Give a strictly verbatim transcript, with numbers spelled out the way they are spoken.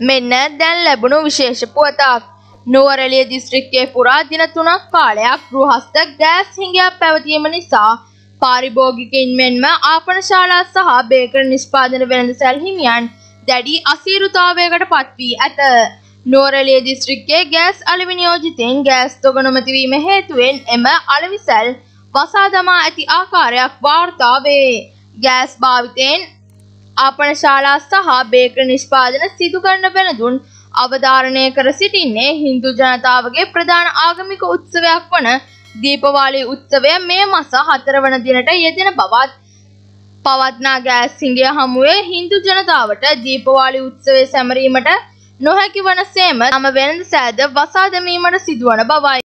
මෙන්න දැන් ලැබුණු විශේෂ පුවතක්. නුවරඑළිය දිස්ත්‍රික්කයේ පුරා දින තුනක් කාලයක් ගෘහස්ත ගෑස් හිඟයක් පැවතීම නිසා පාරිභෝගිකයින් මෙන්ම ආපනශාලා සහ බේකරි නිෂ්පාදන වෙළඳසැල් හිමියන් දැඩි අසීරුතාවයකට පත් වී ඇත. නුවරඑළිය දිස්ත්‍රික්කයේ ගෑස් අලෙවි නියෝජිතයින් ගෑස් තොග නොමැතිවීම හේතුවෙන් එම අලෙවිසැල් වසා දමා ඇති ආකාරයක් වාර්තා වේ. ගෑස් භාවිතයෙන් ආපනශාලා සහ බේකරි නිෂ්පාදන සිදු කරන වෙළඳුන් අවධාරණය කර සිටින්නේ හින්දු ජනතාවගේ ප්‍රධාන ආගමික උත්සවයක් වන දීපවාලී උත්සවය මේ මාස හතර වන දිනට යෙදෙන බවත් පවත්නා ගෑස් හිඟය හමුවේ හින්දු ජනතාවට දීපවාලී උත්සවය සැමරීමට නොහැකි වන සේම තම වෙළඳ සෑද වසා දැමීමට සිදුවන බවයි.